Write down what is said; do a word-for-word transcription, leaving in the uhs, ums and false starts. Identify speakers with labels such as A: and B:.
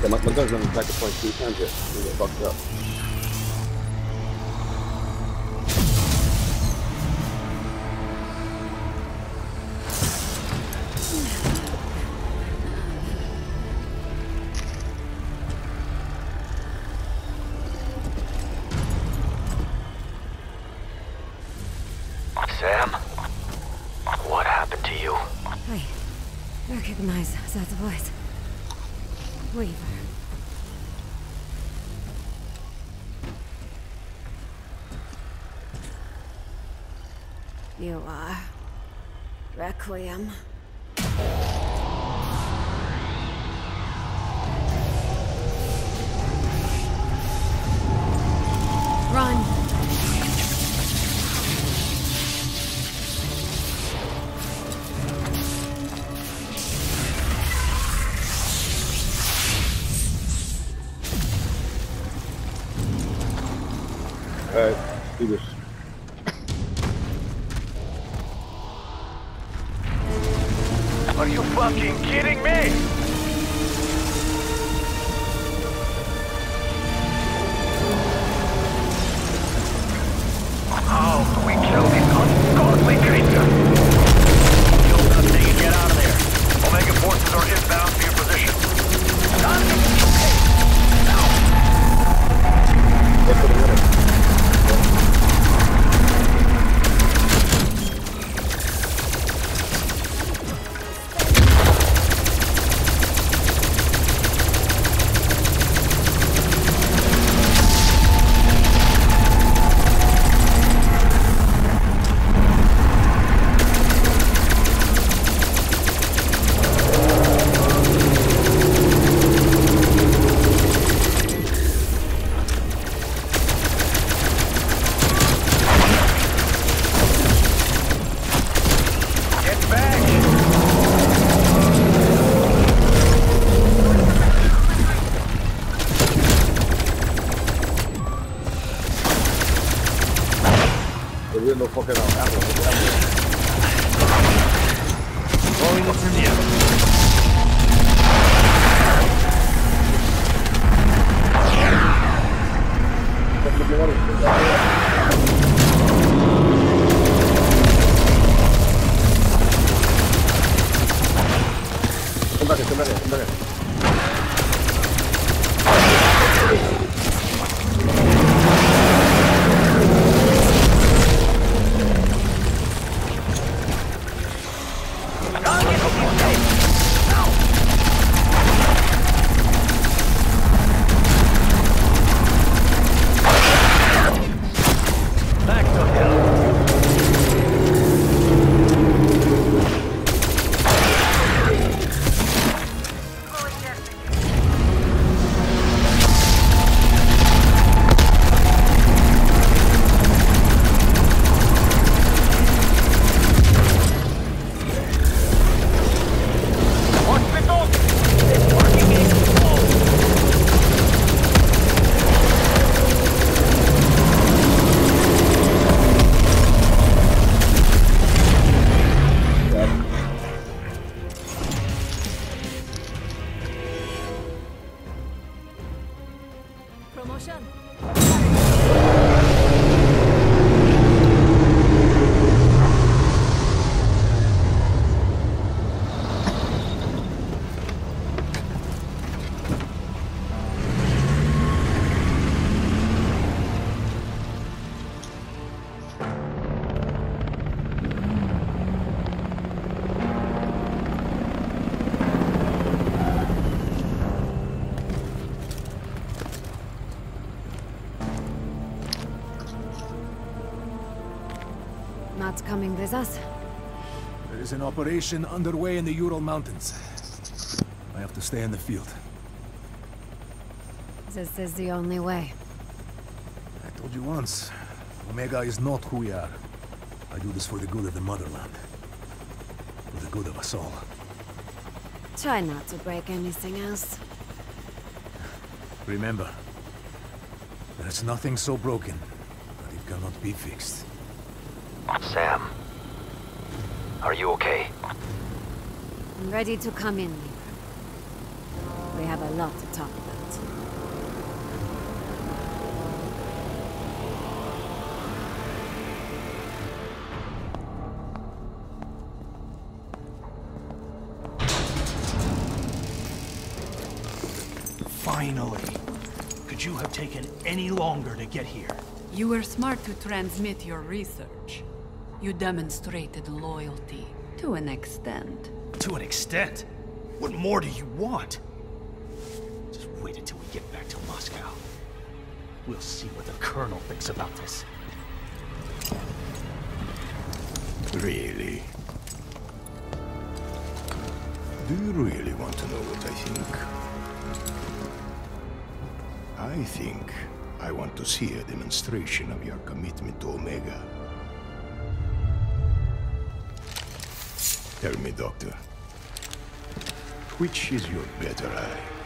A: my, my gun's running back to point three times here. We get fucked up.
B: Sam, what happened to you?
C: I recognize that voice. Weaver. You are Requiem. Run!
A: Alright, do this.
B: Are you fucking kidding me? Oh, we killed this ungodly creature. Kill that thing and get out of there. Omega forces are inbound to your position. Done.
A: Let's go to the other. There's no fucking uh, apple.
B: Going up from you.
A: Come back here, come back here, come back here.
C: Promotion. Not coming with us?
D: There is an operation underway in the Ural Mountains. I have to stay in the field.
C: This is the only way.
D: I told you once, Omega is not who we are. I do this for the good of the motherland. For the good of us all.
C: Try not to break anything else.
D: Remember, there is nothing so broken that it cannot be fixed.
B: Sam, are you okay?
C: I'm ready to come in, Weaver. We have a lot to talk about.
E: Finally! Could you have taken any longer to get here?
F: You were smart to transmit your research. You demonstrated loyalty, to an extent.
E: To an extent? What more do you want? Just wait until we get back to Moscow. We'll see what the Colonel thinks about this.
G: Really? Do you really want to know what I think? I think I want to see a demonstration of your commitment to Omega. Tell me, Doctor, which is your better eye?